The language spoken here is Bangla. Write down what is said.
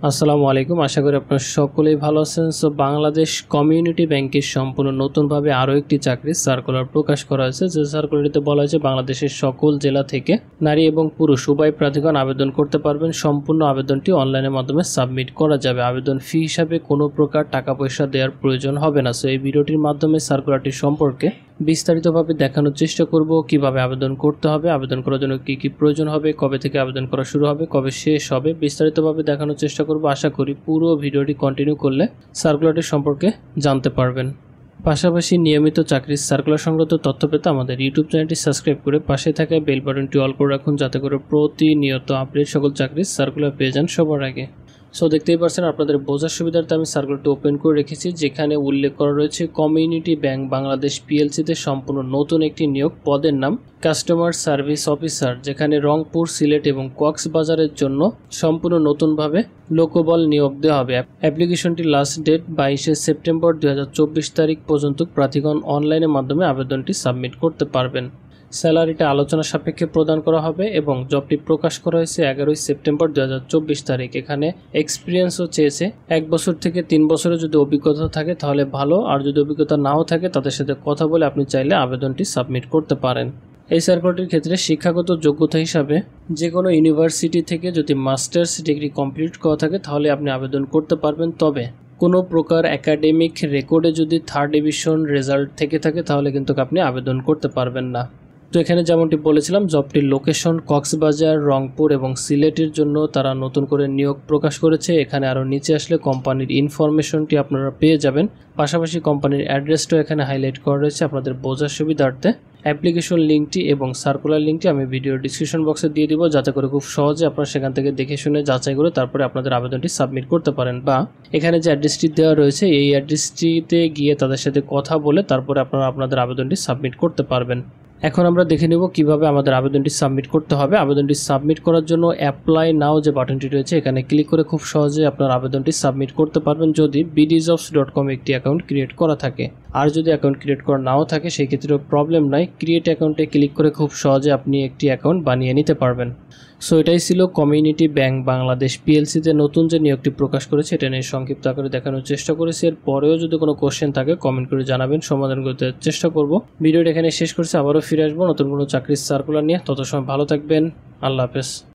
আসসালামু আলাইকুম। আশা করি আপনারা সকলেই ভালো আছেন। সো বাংলাদেশ কমিউনিটি ব্যাংকের সম্পূর্ণ নতুনভাবে আরও একটি চাকরির সার্কুলার প্রকাশ করা হয়েছে। যে সার্কুলারটিতে বলা হয়েছে বাংলাদেশের সকল জেলা থেকে নারী এবং পুরুষ উভয় প্রার্থীগণ আবেদন করতে পারবেন। সম্পূর্ণ আবেদনটি অনলাইনের মাধ্যমে সাবমিট করা যাবে। আবেদন ফি হিসাবে কোনো প্রকার টাকা পয়সা দেওয়ার প্রয়োজন হবে না। সো এই ভিডিওটির মাধ্যমে সার্কুলারটি সম্পর্কে বিস্তারিতভাবে দেখানোর চেষ্টা করব, কিভাবে আবেদন করতে হবে, আবেদন করার জন্য কী কী প্রয়োজন হবে, কবে থেকে আবেদন করা শুরু হবে, কবে শেষ হবে, বিস্তারিতভাবে দেখানোর চেষ্টা করব। আশা করি পুরো ভিডিওটি কন্টিনিউ করলে সার্কুলারটি সম্পর্কে জানতে পারবেন। পাশাপাশি নিয়মিত চাকরির সার্কুলার সংক্রান্ত তথ্য পেতে আমাদের ইউটিউব চ্যানেলটি সাবস্ক্রাইব করে পাশে থাকা বেল বাটনটি অল করে রাখুন, যাতে করে প্রতিনিয়ত আপডেট সকল চাকরির সার্কুলার পেয়ে যান সবার আগে। সো দেখতেই পাচ্ছেন, আপনাদের বোঝার সুবিধার্থে আমি সার্কুলারটি ওপেন করে রেখেছি, যেখানে উল্লেখ করা রয়েছে কমিউনিটি ব্যাংক বাংলাদেশ পিএলসিতে সম্পূর্ণ নতুন একটি নিয়োগ। পদের নাম কাস্টমার সার্ভিস অফিসার, যেখানে রংপুর, সিলেট এবং কক্সবাজারের জন্য সম্পূর্ণ নতুনভাবে লোকবল নিয়োগ দেওয়া হবে। অ্যাপ্লিকেশনটি লাস্ট ডেট 22শে সেপ্টেম্বর 2024 তারিখ পর্যন্ত প্রার্থীগণ অনলাইনের মাধ্যমে আবেদনটি সাবমিট করতে পারবেন। স্যালারিটা আলোচনা সাপেক্ষে প্রদান করা হবে এবং জবটি প্রকাশ করা হয়েছে 11ই সেপ্টেম্বর 2024 তারিখ। এখানে এক্সপিরিয়েন্সও চেয়েছে। 1 বছর থেকে 3 বছরের যদি অভিজ্ঞতা থাকে তাহলে ভালো, আর যদি অভিজ্ঞতা নাও থাকে তাদের সাথে কথা বলে আপনি চাইলে আবেদনটি সাবমিট করতে পারেন। এই সার্কুলারটির ক্ষেত্রে শিক্ষাগত যোগ্যতা হিসাবে যে কোনো ইউনিভার্সিটি থেকে যদি মাস্টার্স ডিগ্রি কমপ্লিট করা থাকে তাহলে আপনি আবেদন করতে পারবেন। তবে কোনো প্রকার একাডেমিক রেকর্ডে যদি 3rd ডিভিশন রেজাল্ট থেকে থাকে তাহলে কিন্তু আপনি আবেদন করতে পারবেন না। তো এখানে যেমনটি বলেছিলাম, জবটির লোকেশন কক্সবাজার, রংপুর এবং সিলেটের জন্য তারা নতুন করে নিয়োগ প্রকাশ করেছে। এখানে আরও নিচে আসলে কোম্পানির ইনফরমেশনটি আপনারা পেয়ে যাবেন। পাশাপাশি কোম্পানির অ্যাড্রেসটাও এখানে হাইলাইট করা রয়েছে আপনাদের বোঝার সুবিধার্থে। অ্যাপ্লিকেশন লিঙ্কটি এবং সার্কুলার লিঙ্কটি আমি ভিডিওর ডিসক্রিপশন বক্সে দিয়ে দিব, যাতে করে খুব সহজে আপনারা সেখান থেকে দেখে শুনে যাচাই করে তারপরে আপনাদের আবেদনটি সাবমিট করতে পারেন। বা এখানে যে অ্যাড্রেসটি দেওয়া রয়েছে এই অ্যাড্রেসটিতে গিয়ে তাদের সাথে কথা বলে তারপরে আপনারা আপনাদের আবেদনটি সাবমিট করতে পারবেন। এখন আমরা দেখে নেব কিভাবে আমাদের আবেদনটি সাবমিট করতে হবে। আবেদনটি সাবমিট করার জন্য অ্যাপ্লাই নাও যে বাটনটি রয়েছে এখানে ক্লিক করে খুব সহজে আপনার আবেদনটি সাবমিট করতে পারবেন, যদি bdjobs.com একটি অ্যাকাউন্ট ক্রিয়েট করা থাকে। আর যদি অ্যাকাউন্ট ক্রিয়েট করা নাও থাকে সেই ক্ষেত্রেও প্রবলেম নাই, ক্রিয়েট অ্যাকাউন্টে ক্লিক করে খুব সহজে আপনি একটি অ্যাকাউন্ট বানিয়ে নিতে পারবেন। সো এটাই ছিল কমিউনিটি ব্যাংক বাংলাদেশ পিএলসিতে নতুন যে নিয়োগটি প্রকাশ করেছে, এটা নিয়ে সংক্ষিপ্ত আকারে দেখানোর চেষ্টা করেছি। এর পরেও যদি কোনো কোশ্চেন থাকে কমেন্ট করে জানাবেন, সমাধান করতে চেষ্টা করব। ভিডিওটা এখানে শেষ করছি, আবারও ফিরে আসবো নতুন কোনো চাকরির সার্কুলার নিয়ে। তত সময় ভালো থাকবেন, আল্লাহ হাফেজ।